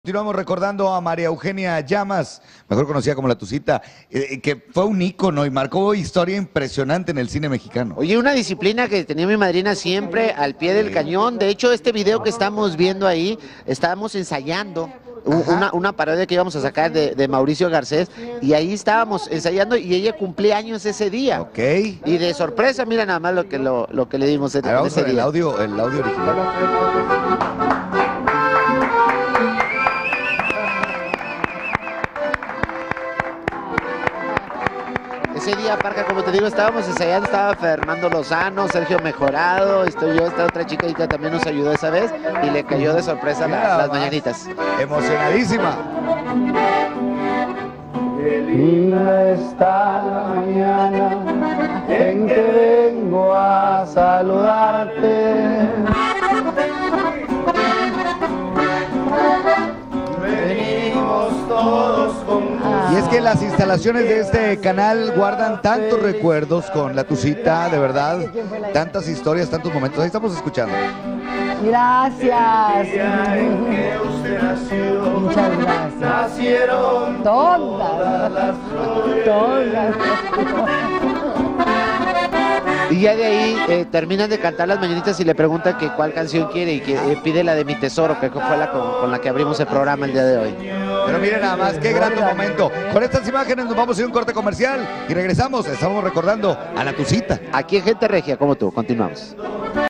Continuamos recordando a María Eugenia Llamas, mejor conocida como La Tucita, que fue un ícono y marcó historia impresionante en el cine mexicano. Oye, una disciplina que tenía mi madrina siempre al pie del cañón. De hecho, este video que estamos viendo ahí, estábamos ensayando una parodia que íbamos a sacar de Mauricio Garcés, y ahí estábamos ensayando y ella cumplía años ese día. Ok. Y de sorpresa, mira nada más lo que le dimos Ahí vamos ese con día. el audio original. Ese día, Parca, como te digo, estábamos ensayando, estaba Fernando Lozano, Sergio Mejorado, estoy yo, esta otra chica que también nos ayudó esa vez, y le cayó de sorpresa las mañanitas. Emocionadísima. Qué linda está la mañana en que vengo a saludarte. Venimos todos con... Y es que las instalaciones de este canal guardan tantos recuerdos con La Tucita, de verdad, tantas historias, tantos momentos. Ahí estamos escuchando. Gracias. Muchas gracias. Nacieron Todas. las flores. Todas. Y ya de ahí terminan de cantar las mañanitas y le preguntan que cuál canción quiere, y que pide la de Mi Tesoro, que fue la con la que abrimos el programa el día de hoy. Pero miren nada más, qué gran momento. Con estas imágenes nos vamos a ir a un corte comercial y regresamos. Estamos recordando a La Tucita. Aquí en Gente Regia, como tú, continuamos.